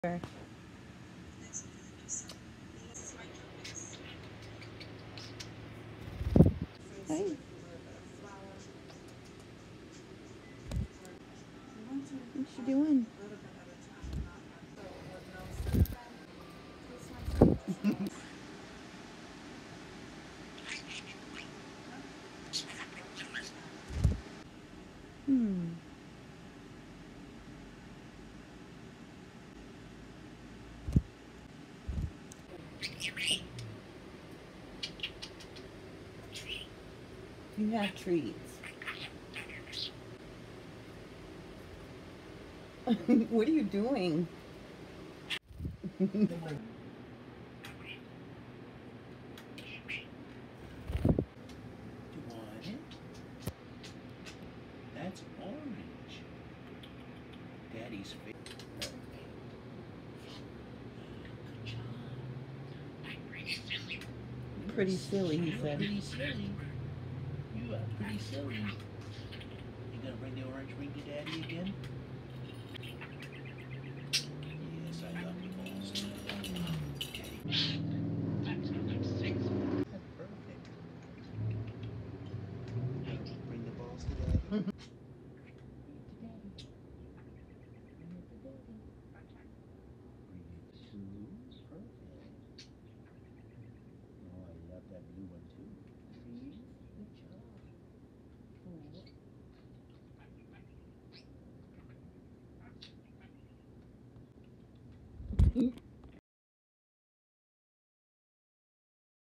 Hey. What you doing? Hmm. You have treats. What are you doing? You want it? That's orange. Daddy's favorite. Good job. Pretty silly, he said. Pretty silly. You are pretty silly. You gonna bring the orange ring to Daddy again?